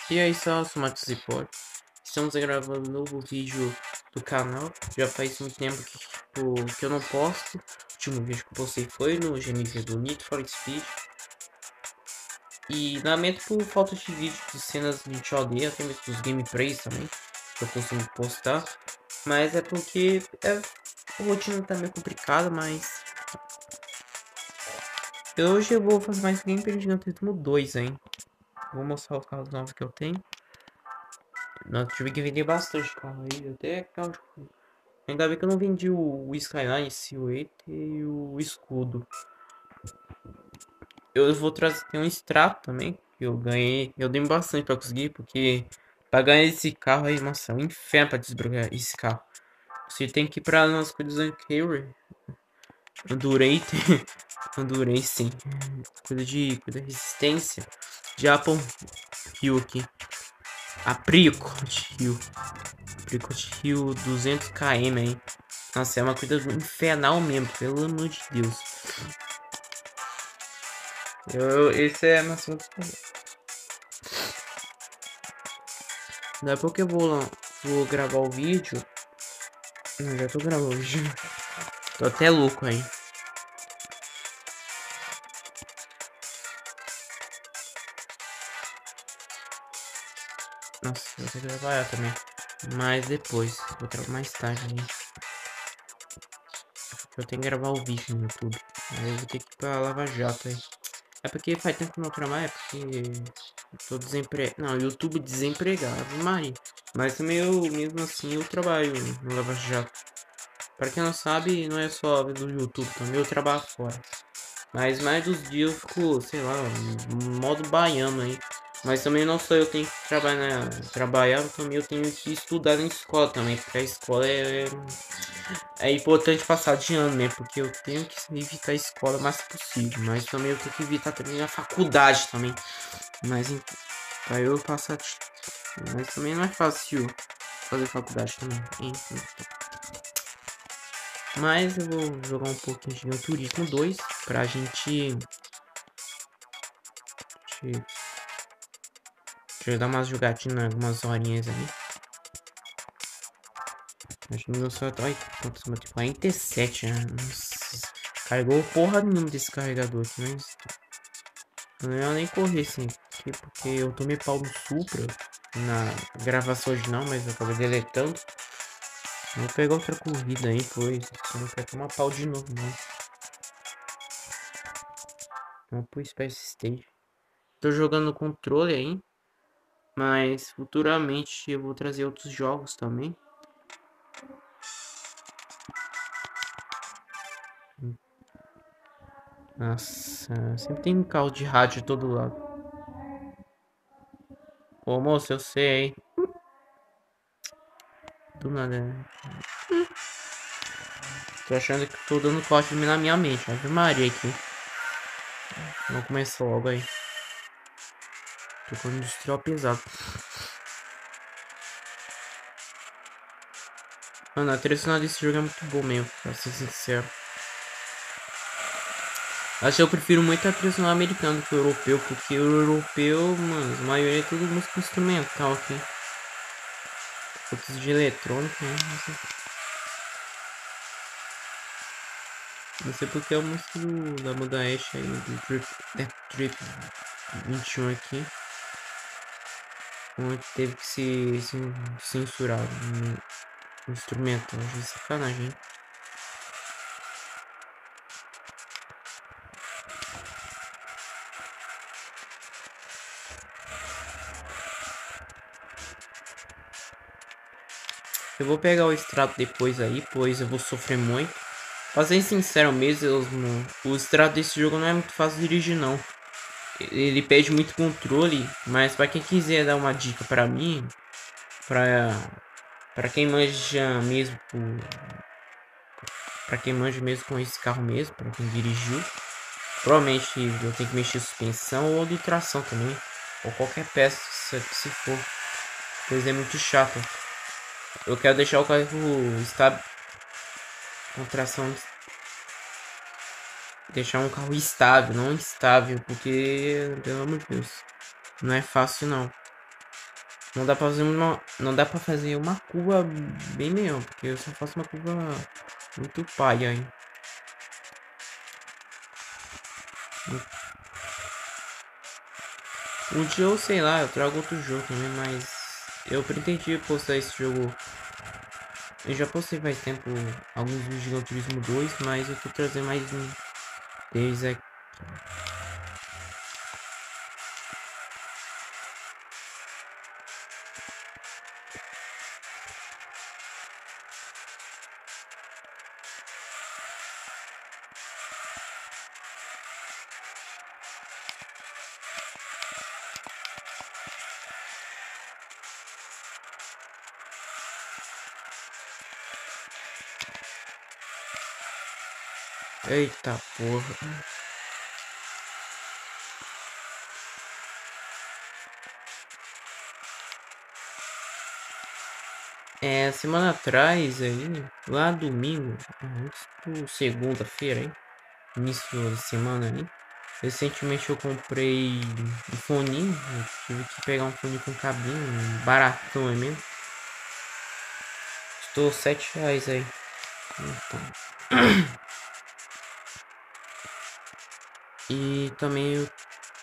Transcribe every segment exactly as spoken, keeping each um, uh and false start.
E aí, só eu sou o Matheus Zipor. Estamos gravando um novo vídeo do canal. Já faz muito tempo que, tipo, que eu não posto. O último vídeo que eu postei foi no G M V do Need for Speed. E lamento por falta de vídeo de cenas de aldeia, até mesmo dos gameplays também, que eu consigo postar. Mas é porque é, a rotina tá meio complicada, mas... Hoje eu vou fazer mais gameplay de Gran Turismo dois, hein. Vou mostrar os carros novos que eu tenho. Nossa, tive que vender bastante carro aí, até carro de... Ainda bem que eu não vendi o, o Skyline, esse oito e o escudo. Eu vou trazer tem um extrato também, que eu ganhei. Eu dei bastante pra conseguir, porque pra ganhar esse carro aí, nossa, é um inferno pra desbloquear esse carro. Você tem que ir pra umas coisas anteriores. Endurance. Endurance, sim. Coisa de, coisa de resistência. Japão Hill aqui. Apricot Hill. Apricot Hill duzentos quilômetros, hein. Nossa, é uma coisa infernal mesmo, pelo amor de Deus. Eu, esse é meu segundo. Daqui a pouco eu vou, vou gravar o vídeo. Não, já tô gravando o vídeo. Tô até louco aí. Nossa, eu vou ter que trabalhar também. Mas depois, vou trabalhar mais tarde aí. Eu tenho que gravar o vídeo no YouTube. Aí eu vou ter que ir pra Lava Jato aí. É porque faz tempo que eu não trabalho, é porque eu tô desempregado. Não, YouTube desempregado, Maria. Mas também eu, mesmo assim, eu trabalho no Lava Jato. Pra quem não sabe, não é só do YouTube, também eu trabalho fora. Mas mais dos dias eu fico, sei lá, modo baiano aí. Mas também não só eu tenho que trabalhar, trabalhar, também eu tenho que estudar na escola também, porque a escola é, é importante passar de ano, né? Porque eu tenho que evitar a escola o mais possível, mas também eu tenho que evitar também a faculdade também. Mas para eu passar, mas também não é fácil fazer faculdade também. Enfim. Mas eu vou jogar um pouquinho de Gran Turismo dois pra gente, gente deixa eu dar umas jogatina, algumas horinhas aí. Acho que meu só tá. Ai, quantos meu tem quarenta e sete, né? Nossa. Carregou porra nenhuma desse carregador aqui, mas. Não ia nem correr assim. Aqui, porque eu tomei pau no Supra na gravação original, mas eu acabei deletando. Vou pegar outra corrida aí, pois. Só não quero tomar pau de novo, não. Vamos pro Space Stage. Tô jogando no controle aí. Mas futuramente eu vou trazer outros jogos também. Nossa, sempre tem um carro de rádio de todo lado. Ô moço, eu sei. Do nada. Tô achando que tô dando corte na minha mente. Ave Maria aqui. Vamos começar logo aí. Tô com industrial pesado. Mano, a trilha sonora desse jogo é muito boa mesmo, pra ser sincero. Acho que eu prefiro muito a trilha sonora americana do que o europeu, porque o europeu, mano, a maioria é tudo música instrumental aqui. Outros de eletrônica, né? Não sei, não sei porque é a música do, da banda Ash aí, do Trip, Death Trip vinte e um aqui. Onde teve que ser, ser censurado no instrumental, de sacanagem, hein? Eu vou pegar o extrato depois aí, pois eu vou sofrer muito. Pra ser sincero mesmo, o extrato desse jogo não é muito fácil de dirigir não. Ele pede muito controle, mas para quem quiser dar uma dica para mim, para para quem manja mesmo, para quem manja mesmo com esse carro mesmo, para quem dirigiu, provavelmente eu tenho que mexer suspensão ou de tração também, ou qualquer peça se for, pois é muito chato. Eu quero deixar o carro estável, com tração, deixar um carro estável, não instável, porque pelo amor de Deus, não é fácil não. Não dá pra fazer uma. Não dá pra fazer uma curva bem melhor, porque eu só faço uma curva muito paia, hein. Um dia eu sei lá, eu trago outro jogo também, mas eu pretendia postar esse jogo. Eu já postei faz tempo alguns vídeos de Gran Turismo dois, mas eu tô trazendo mais um deles aqui. Eita porra. É, semana atrás aí, lá domingo, antes do segunda-feira aí, início da semana aí, recentemente eu comprei um fone, eu tive que pegar um fone com cabinho, um baratão é mesmo. Custou sete reais aí. Então. E também eu,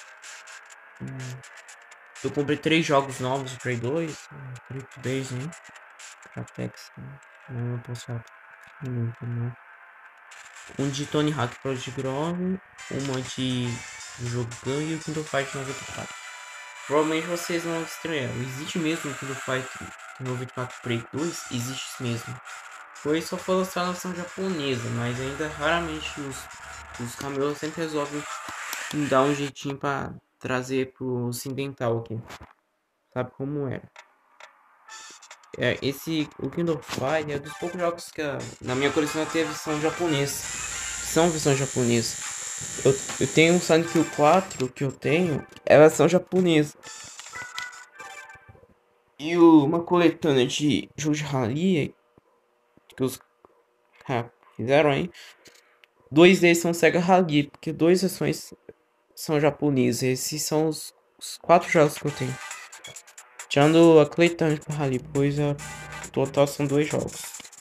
eu comprei três jogos novos de Play dois, Crypt Base, né? Apex, né? Não posso falar muito, não. Um de Tony Hawk Project Grove, uma de Jogão e o Kingdom Fight noventa e quatro. Provavelmente vocês não estranham. Existe mesmo o Kingdom Fight noventa e quatro Play dois? Existe mesmo. Foi só foi lançar na versão japonesa, mas ainda raramente os, os camelos sempre resolvem dar um jeitinho pra trazer pro ocidental aqui. Sabe como é? É, esse, o Kingdom Fight é dos poucos jogos que a, na minha coleção tem a versão japonesa. São versão japonesa. Eu, eu tenho um Sonic quatro que eu tenho, é a versão japonesa. E o, uma coletânea de jogos de rally que os ah, fizeram aí. Dois deles são Sega Rally, porque duas versões são japonesas. Esses são os, os quatro jogos que eu tenho. Tirando a coletânea de rally, pois a total são dois jogos.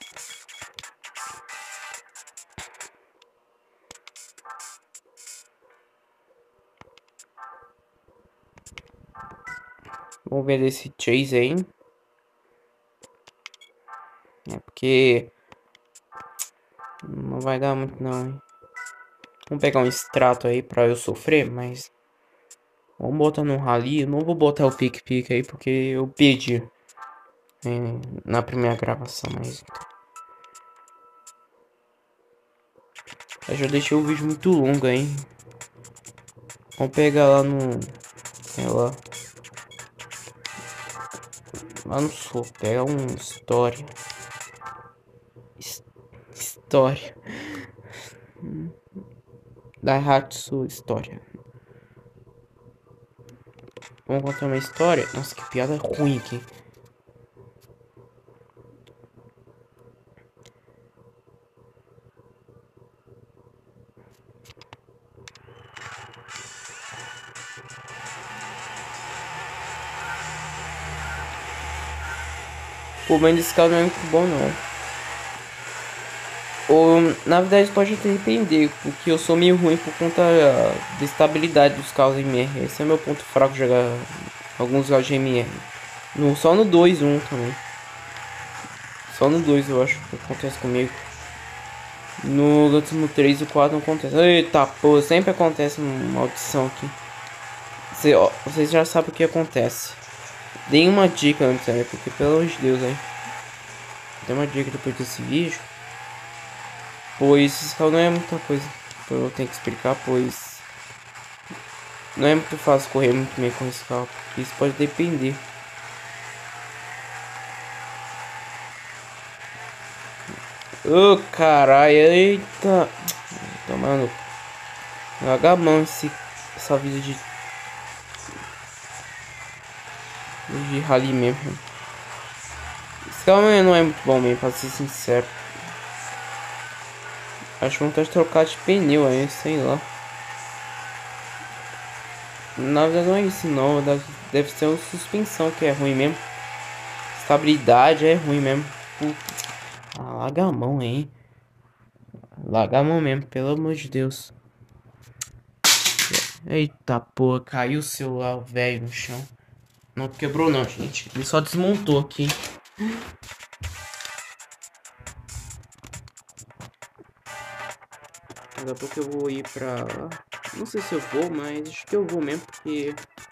Vamos ver esse Chase aí. É porque não vai dar muito não, hein? Vamos pegar um extrato aí pra eu sofrer, mas vamos botar no rally. Eu não vou botar o pique-pique aí porque eu pedi é, na primeira gravação, mas eu já deixei o vídeo muito longo, hein? Vamos pegar lá no, sei lá, lá no sul, pega um história, história da Hatsu História. Vamos contar uma história. Nossa, que piada ruim aqui. Pô, mas esse carro não é muito bom, não. Ou, na verdade, pode até depender, porque eu sou meio ruim por conta da estabilidade dos carros M R. Esse é meu ponto fraco de jogar alguns jogos de M R. No, só no dois um também. Só no dois eu acho que acontece comigo. No último três e quatro não acontece. Eita, pô, sempre acontece uma maldição aqui. Cê, ó, vocês já sabem o que acontece. Deem uma dica antes aí, porque pelo amor de Deus aí. Dê uma dica depois desse vídeo. Pois esse carro não é muita coisa que eu tenho que explicar, pois não é muito fácil correr muito bem com esse carro, porque isso pode depender. Ô oh, caralho, eita. Tomando. Agamão esse essa vida de de rally mesmo. Esse carro não é muito bom mesmo, pra ser sincero. Acho que vontade de trocar de pneu aí, sei lá. Na verdade não é isso não, deve deve ser uma suspensão que é ruim mesmo. Estabilidade é ruim mesmo. Puta. Ah, larga a mão, hein? Larga a mão mesmo, pelo amor de Deus. Eita porra, caiu o celular velho no chão. Não quebrou não, gente. Ele só desmontou aqui. Daqui a pouco eu vou ir pra lá. Não sei se eu vou, mas acho que eu vou mesmo, porque...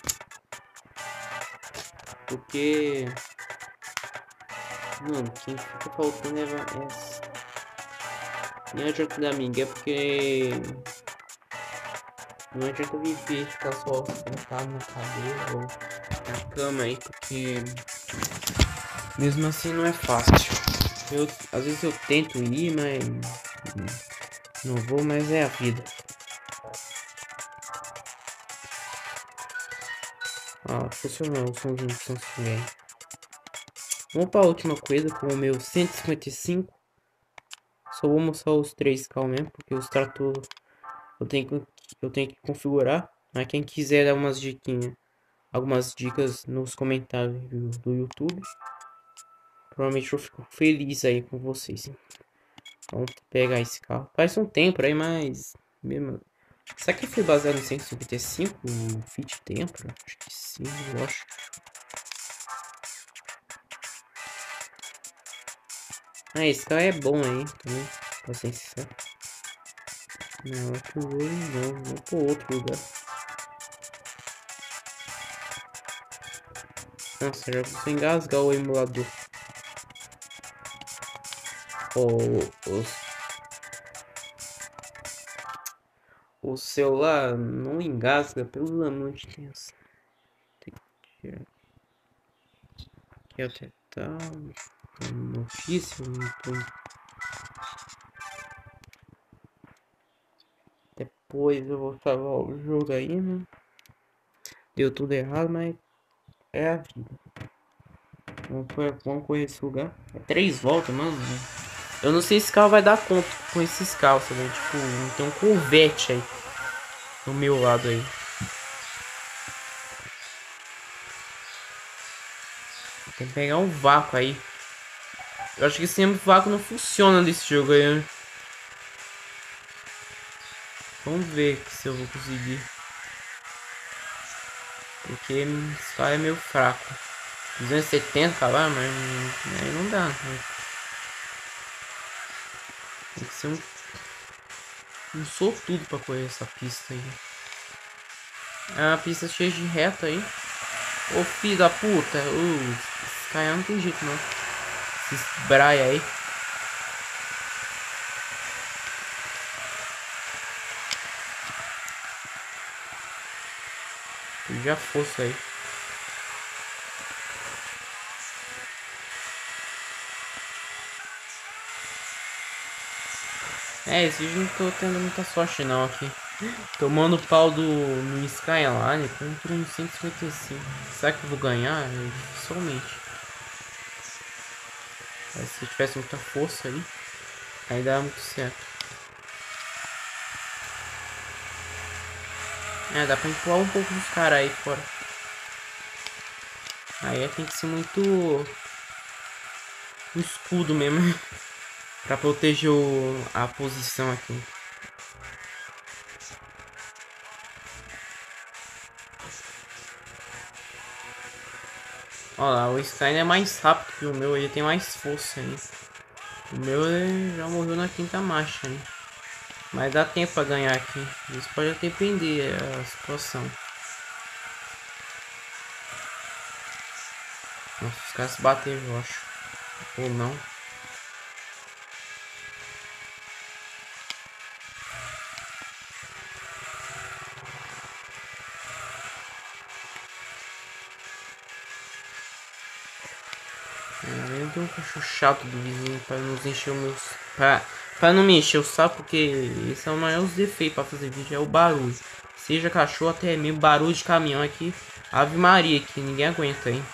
Porque... Mano, quem fica faltando é... é... Não adianta da amiga, é porque... Não adianta viver, ficar só sentado na cadeira ou na cama aí, porque... Mesmo assim não é fácil. Eu, às vezes eu tento ir, mas... Não vou, mas é a vida. Ah, funcionou o somzinho de Samsung. Vamos para a última coisa com o meu cento e cinquenta e cinco. Só vou mostrar os três K mesmo, porque os trator eu tenho que, eu tenho que configurar. Mas quem quiser dar umas diquinhas, algumas dicas nos comentários do, do YouTube, provavelmente eu fico feliz aí com vocês. Hein? Vamos pegar esse carro. Faz um tempo aí, mas... Mesmo... Será que foi baseado no cento e cinquenta e cinco? O Fit Tempra? Acho que sim, eu acho. Ah, esse carro é bom aí também, pra ser sincero. Não, outro jogo não, vou pro outro lugar. Nossa, já preciso engasgar o emulador. O, o, o celular não engasga, pelo amor de Deus. Tem que tirar aqui até tá. Notícia, não tô... Depois eu vou salvar o jogo aí, né? Deu tudo errado, mas é a vida. Vamos, vamos correr esse lugar. É três voltas, mano. Eu não sei se esse carro vai dar conta com esses carros, né? Tipo, tem um Corvette aí. Do meu lado aí. Tem que pegar um vácuo aí. Eu acho que esse vácuo não funciona nesse jogo aí. Né? Vamos ver se eu vou conseguir. Porque esse carro é meio fraco. duzentos e setenta lá, mas aí não dá. Né? Tem que ser um, um sortudo pra correr essa pista aí. É uma pista cheia de reta aí. Ô filho da puta. Uh, esse cara não tem jeito não. Esses braia aí. Já fosse aí. É, esse vídeo não tô tendo muita sorte não aqui. Tomando pau do no Skyline contra um cento e cinquenta e cinco. Será que eu vou ganhar? É, dificilmente. Mas se tivesse muita força aí, aí dá muito certo. É, dá pra empurrar um pouco dos caras aí fora. Aí tem que ser muito... um escudo mesmo. Pra proteger o... a posição aqui. Olha lá, o Skyline é mais rápido que o meu, ele tem mais força aí. O meu já morreu na quinta marcha aí. Mas dá tempo pra ganhar aqui. Isso pode até depender a situação. Nossa, os caras se bateram, eu acho. Ou não. Eu tenho um cachorro chato do vizinho para nos encher os meus. Pra, pra não me encher o saco, porque esse é o maior defeito para fazer vídeo, é o barulho. Seja cachorro, até mesmo barulho de caminhão aqui. Ave Maria, que ninguém aguenta, hein?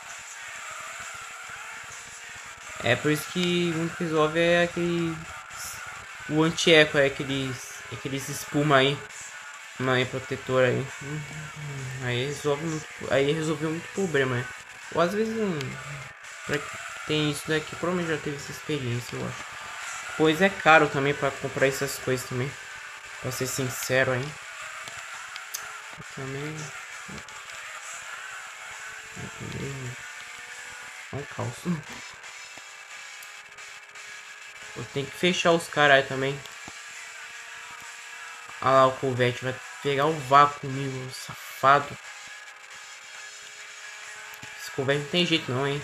É por isso que o único que resolve é aquele. O anti-eco, é aqueles. Aqueles espuma aí. Mãe protetora aí. Hum, Aí resolve muito, aí resolveu muito problema, né? Ou às vezes não. Pra que tem isso daqui, provavelmente já teve essa experiência, eu acho. Pois é caro também pra comprar essas coisas também. Pra ser sincero aí. Eu também. Eu também. É um caos. Eu tenho que fechar os caras aí também. Ah lá, o Corvette vai pegar o vácuo comigo, safado. Esse Corvette não tem jeito não, hein.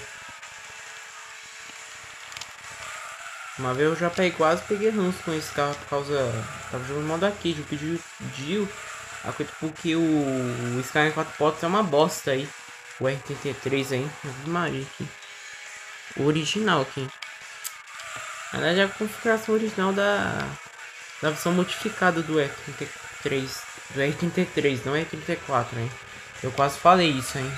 Uma vez eu já peguei, quase peguei ranço com esse carro por causa... Tava jogando modo arcade, eu pedi Dio. Porque o, o Skyline quatro portas é uma bosta aí. O R trinta e três aí, Maria aqui. O original aqui. Na verdade é a configuração original da, da versão modificada do R trinta e três. Do R trinta e três, não R trinta e quatro, hein. Eu quase falei isso, hein.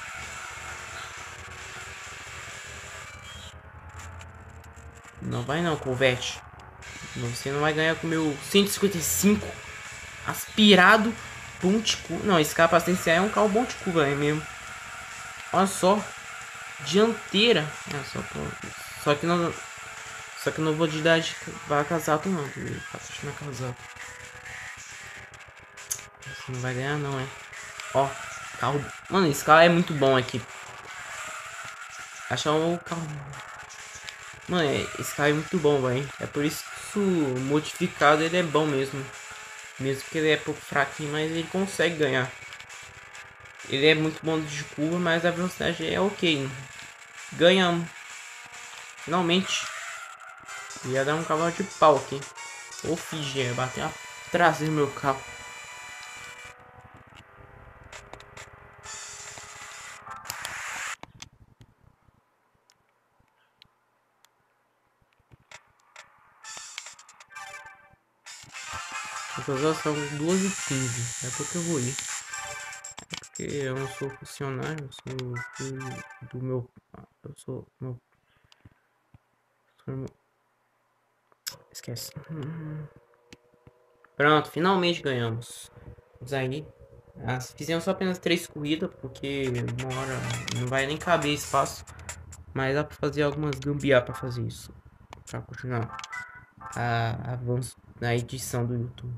Não vai não, Corvette. Você não vai ganhar com o meu cento e cinquenta e cinco aspirado bom de curva. Não, esse capacete é um carro bom de curva, é mesmo. Olha só. Dianteira. É, só, só que não. Só que não vou de idade vai casato não. Capacete não é casato. Você não vai ganhar não, é. Ó, carro. Mano, esse carro é muito bom aqui. Achar o carro. Mano, esse carro é muito bom, velho. É por isso que o modificado ele é bom mesmo. Mesmo que ele é pouco fraquinho, mas ele consegue ganhar. Ele é muito bom de curva, mas a velocidade é ok. Ganhamos. Finalmente. Ia dar um cavalo de pau aqui. Ou fingir, bater atrás do meu carro. Agora são duas e quinze. É porque eu vou ir. É porque eu não sou funcionário, eu sou filho do meu. Eu sou. Meu, sou meu... Esquece. Pronto, finalmente ganhamos. Vamos aí. Ah, fizemos só apenas três corridas, porque uma hora não vai nem caber espaço. Mas dá pra fazer algumas gambiarra pra fazer isso. Pra continuar a avanço na edição do YouTube.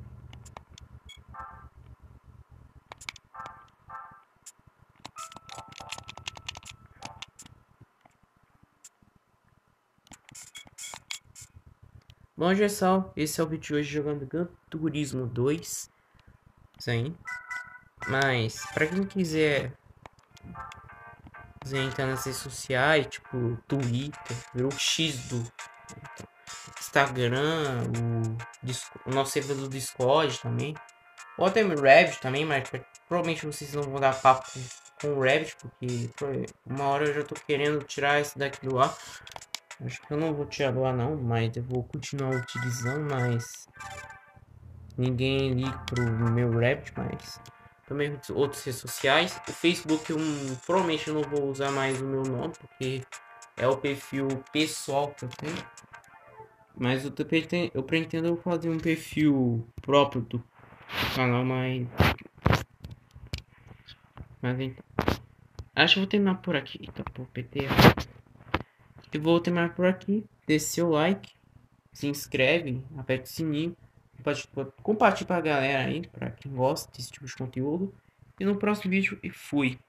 Bom, pessoal, esse é o vídeo de hoje jogando Gran Turismo dois. Isso aí. Mas, pra quem quiser, quiser entrar nas redes sociais, tipo Twitter, virou X do Instagram, o, o nosso servidor do Discord também. Ou até o Reddit também, mas provavelmente vocês não vão dar papo com, com o Reddit, porque uma hora eu já tô querendo tirar esse daqui do ar. Acho que eu não vou tirar do ar não, mas eu vou continuar utilizando, mas ninguém liga pro meu Reddit, mas também outras redes sociais. O Facebook eu provavelmente eu não vou usar mais o meu nome, porque é o perfil pessoal que eu tenho. Mas eu, pretendo, eu pretendo fazer um perfil próprio do canal, mas... Mas então... Acho que vou terminar por aqui. Eita, pô, P T. Eu vou terminar por aqui. Deixe seu like. Se inscreve. Aperte o sininho. Compartilhe pra galera aí. Pra quem gosta desse tipo de conteúdo. E no próximo vídeo, e fui.